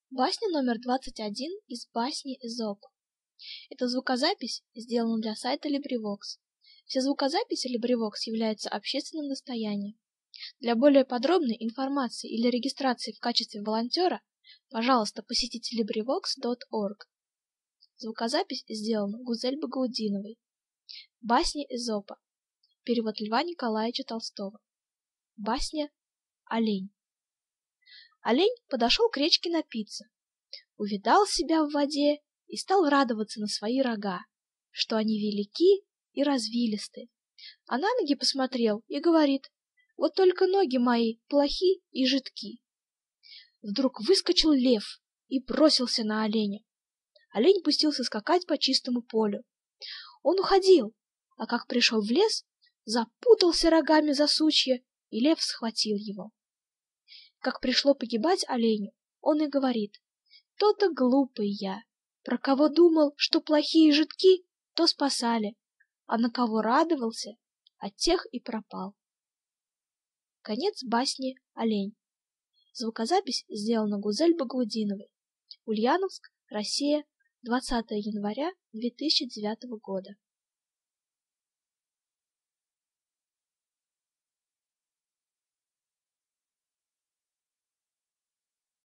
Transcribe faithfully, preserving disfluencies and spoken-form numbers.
Басня номер двадцать один из басни Эзопа. Это звукозапись сделана для сайта LibriVox. Все звукозаписи LibriVox являются общественным достоянием. Для более подробной информации или регистрации в качестве волонтера, пожалуйста, посетите LibriVox точка org. Звукозапись сделана Гузель Багаудиновой. Басни Эзопа. Перевод Льва Николаевича Толстого. Басня «Олень». Олень подошел к речке напиться, увидал себя в воде и стал радоваться на свои рога, что они велики и развилисты. А на ноги посмотрел и говорит: вот только ноги мои плохи и жидки. Вдруг выскочил лев и бросился на оленя. Олень пустился скакать по чистому полю. Он уходил, а как пришел в лес, запутался рогами за сучья, и лев схватил его. Как пришло погибать оленю, он и говорит: то-то глупый я, про кого думал, что плохие жидки, то спасали, а на кого радовался, от тех и пропал. Конец басни «Олень». Звукозапись сделана Гузель Багаудиновой. Ульяновск, Россия, двадцатое января две тысячи девятого года.